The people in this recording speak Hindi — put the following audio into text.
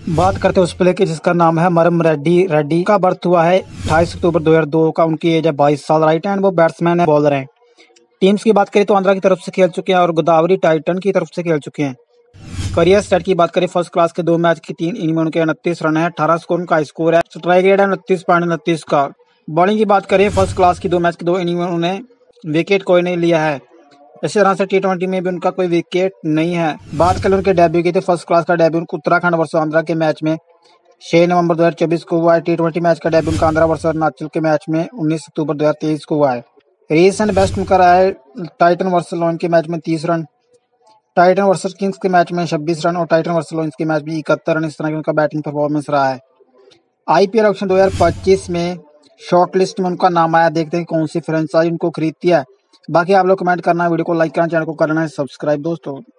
बात करते हैं उस प्लेयर की जिसका नाम है मरम रेड्डी। रेड्डी का बर्थ हुआ है 28 अक्टूबर 2002 का। उनकी एज है 22 साल। राइट हैंड वो बैट्समैन है, बॉलर हैं। टीम्स की बात करें तो आंध्रा की तरफ से खेल चुके हैं और गोदावरी टाइटन की तरफ से खेल चुके हैं। करियर स्टेट की बात करें, फर्स्ट क्लास के 2 मैच की 3 इनिंग में उनके 29 रन है, 18 स्कोर उनका स्कोर है। स्ट्राइक रेट है 29.29 का। बॉलिंग की बात करें, फर्स्ट क्लास की 2 मैच की 2 इनिंग में उन्हें विकेट कोई नहीं लिया है। इसी तरह से T20 में भी उनका कोई विकेट नहीं है। बात करें उनके डेब्यू की तो फर्स्ट क्लास का डेब्यू उनको उत्तराखंड वर्सेस आंध्रा के मैच में 6 नवंबर 2024 को हुआ है। T20 मैच का डेब्यू उनका आंध्रा वर्सेस अरुणाचल के मैच में 19 अक्टूबर 2023 को हुआ है। रीसेंट बेस्ट उनका रहा है टाइटन वर्सेस लॉयंस के मैच में 30 रन, टाइटन वर्सेस किंग्स के मैच में 26 रन और टाइटन वर्सेस लॉयंस के मैच में 71 रन। इस तरह की उनका बैटिंग परफॉर्मेंस रहा है। आईपीएल ऑक्शन 2025 में शॉर्ट लिस्ट में उनका नाम आया। देखते हैं कौन सी फ्रेंचाइज उनको खरीदती है। बाकी आप लोग कमेंट करना, वीडियो को लाइक करना, चैनल को करना है सब्सक्राइब दोस्तों।